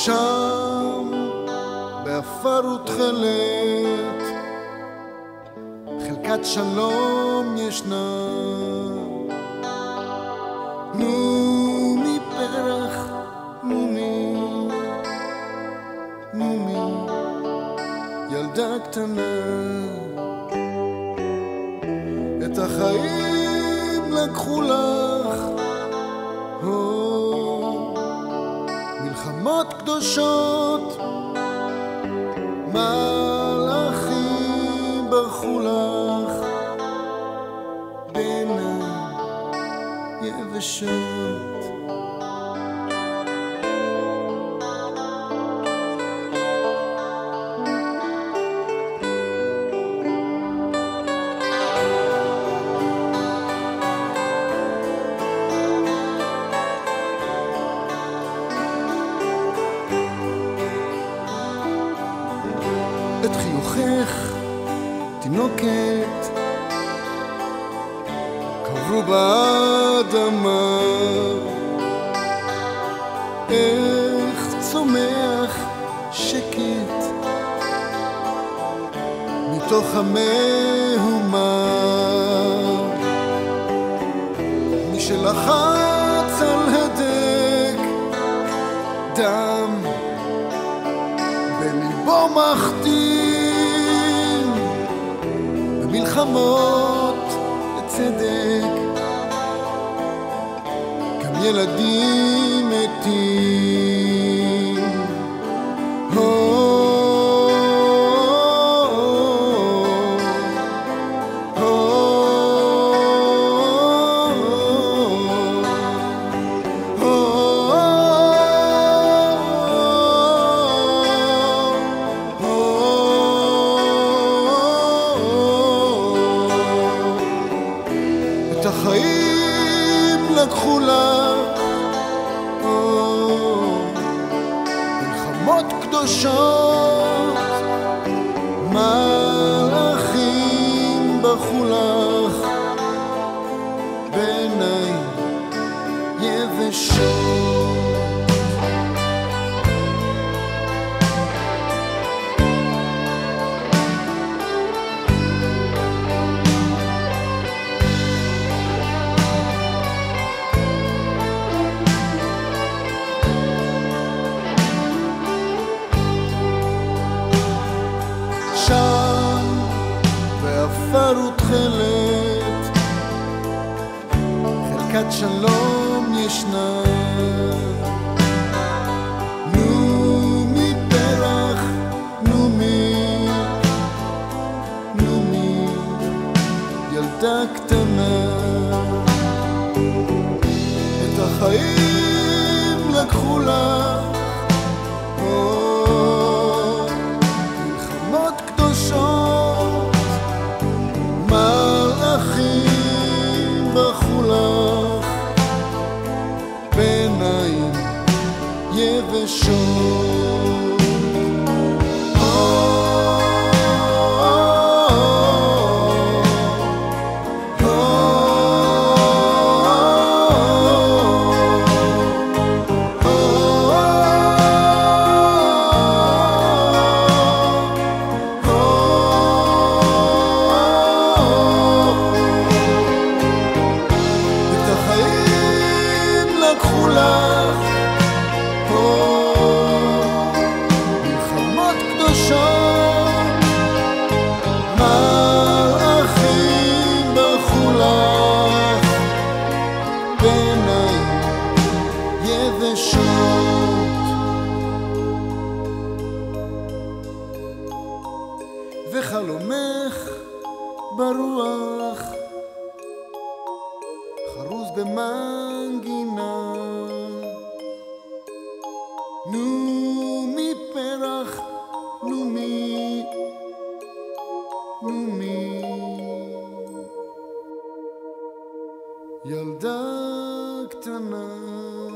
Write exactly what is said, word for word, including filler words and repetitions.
שם באפר ותכלת חלקת שלום ישנה. נומי פרח, נומי, נומי, ילדה קטנה. את החיים לקחו לך, הו, מלחמות קדושות, מלאכים ברחו לך בין היבשות. את חיוכך תינוקת קברו באדמה. איך צומח שקט מתוך המהומה. מי שלחץ על הדק דם בליבו מחתים במלחמות לצדק. גם ילדים מתים. את החיים לקחו לך, מלחמות קדושות, מלאכים ברחו לך בעיניים יבשות. שם באפר ותכלת חלקת שלום ישנה. נומי פרח, נומי, נומי, ילדה קטנה. את החיים לקחו לך, מלאכים ברחו לך בעיניים יבשות. לקחו לך מלחמות קדושות, מלאכים ברחו לך בעיניים יבשות. וחלומך ברוח חרוז במנגינה. נומי פרח, נומי, נומי, ילדה קטנה.